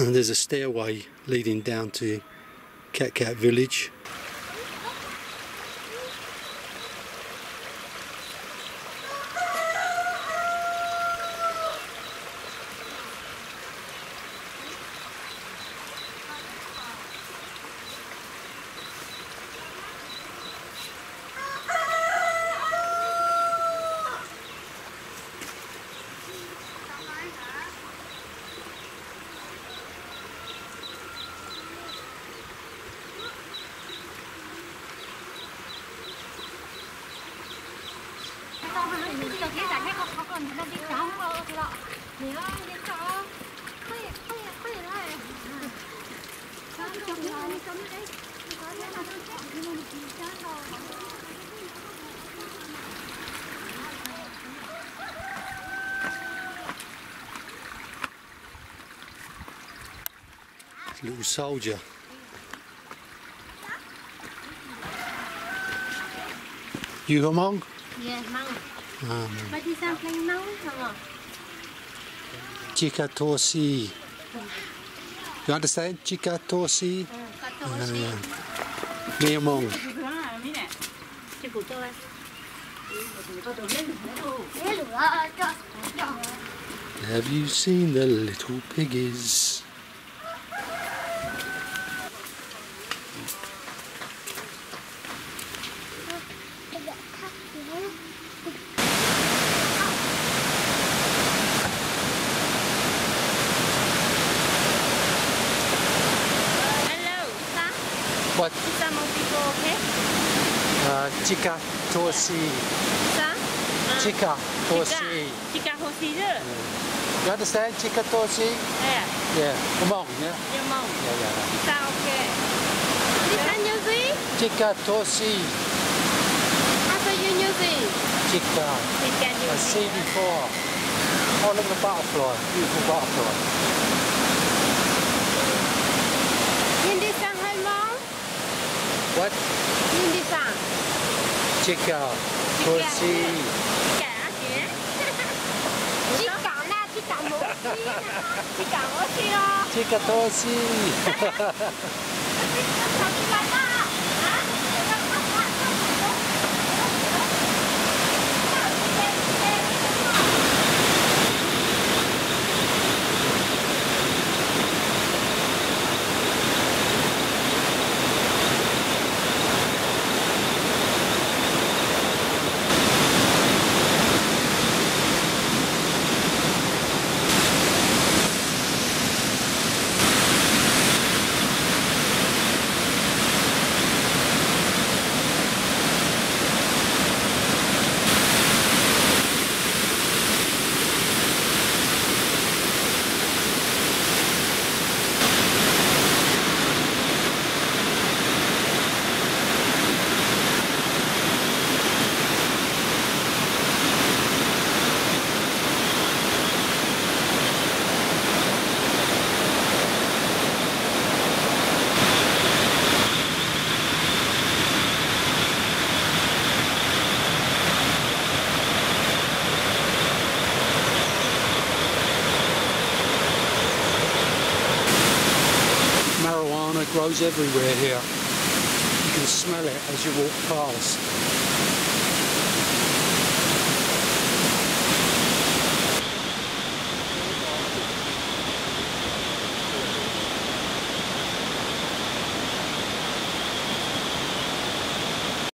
There's a stairway leading down to Cat Cat village. Little soldier. You Hmong? Yeah, Hmong. But you sound like Hmong, Hmong. Chika Torsi. You understand? Chika Torsi? Me Hmong. Have you seen the little piggies? What? Some of people, okay? Chika Torsi. Chika Torsi. Chika Torsi. You understand Chika Torsi? Yeah. Yeah. Hmong, yeah? Hmong. Yeah. Sao okay. Listen, you see? Chika Torsi. How do you see? Chika. I see before. Oh, look at the butterfly. Beautiful butterfly. What? Chika Torsi. Chika Torsi. Marijuana grows everywhere here. You can smell it as you walk past.